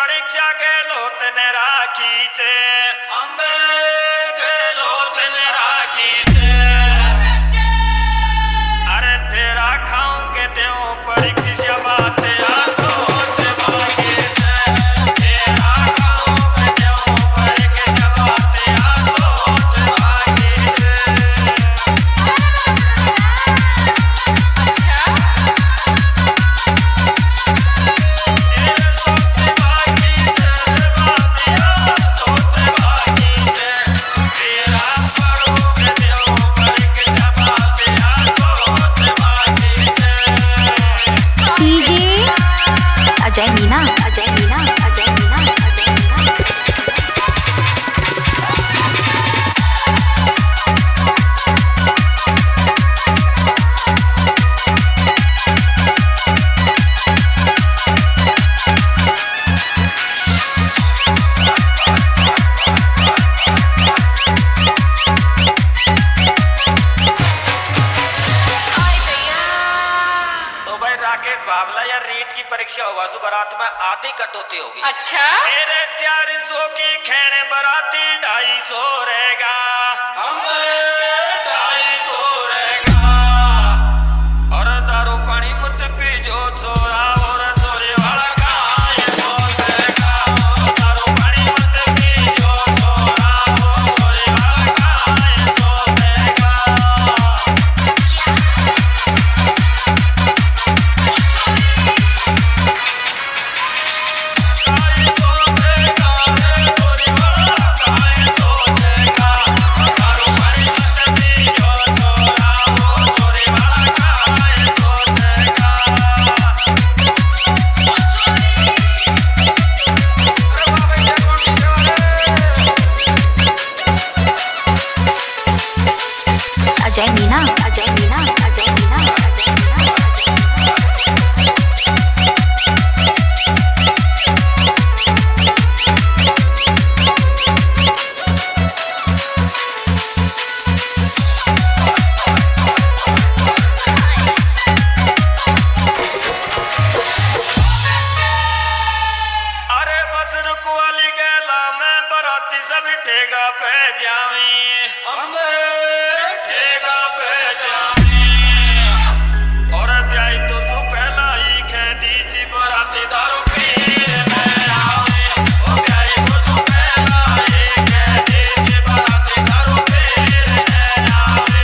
परीक्षा गेलो तने राखी छे अम्बे गेलो तने राखी छे अरे फेरा खाऊं के देऊं परीक्षा बाते आसो से बागे छे फेरा खाऊं के देऊं परीक्षा बाते आसो से बागे छे अजय मीना अजय मीना अजय मीना अजय मीना राकेश भावला या रीट की परीक्षा होगा सो बारात में आधी कटौती होगी। अच्छा मेरे 400 की खेने बराती 250 रहेगा हमें 250 रहेगा और दारू पानी मत पीजो छोरा और छोरे वाला गाय सोचेगा दारू पानी मत पीजो छोरा और छोरे वाला गाय सोचेगा अजय मीना अजय मीना अजय मीना अजय मीना अरे बस रुकवाली गेला मैं बराती सब ठेगा पे जावी ठेगा पे जावी और ब्याई तो सु पहला ही कह दीजी बराती दारू पीने में आवे ओ ब्याई तो सु पहला ही कह दीजी बराती दारू पीने में आवे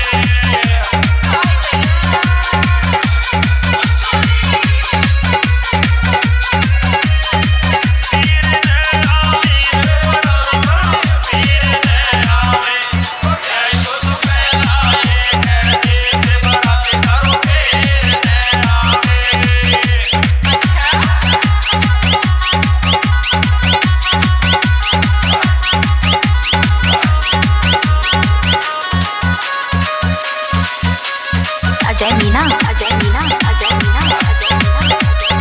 अजय मीना अजय मीना अजय मीना अजय मीना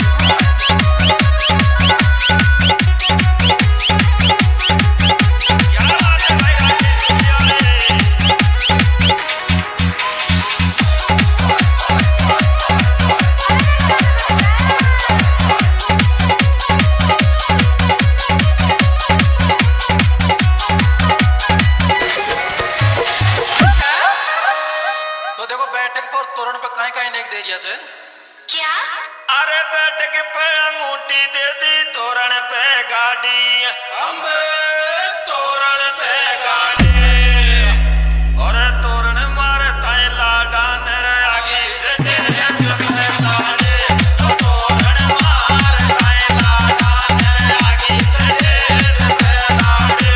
तो देखो बैठक पर तोरण पे काहे काहे नेक दे रिया छे क्या अरे बैठक पे अंगूठी दे दी तोरण पे गाड़ी अम्बे तोरण पे गाड़ी और तोरण मारे ताए लाडा नरे आगे से तेरे पे लाडे तो तोरण मारे ताए लाडा नरे आगे से तेरे पे लाडे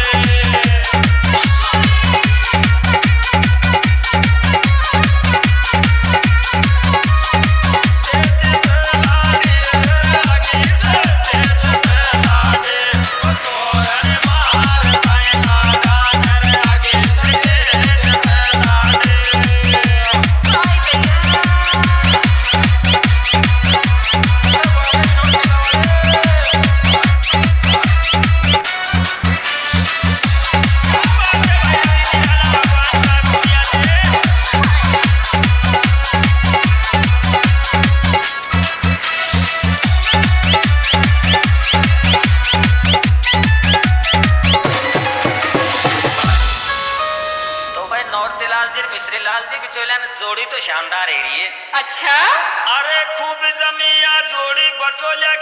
आगे से तेरे पे लाडे तो तोरण शानदार एरिए। अच्छा अरे खूब जमिया जोड़ी बचोल्या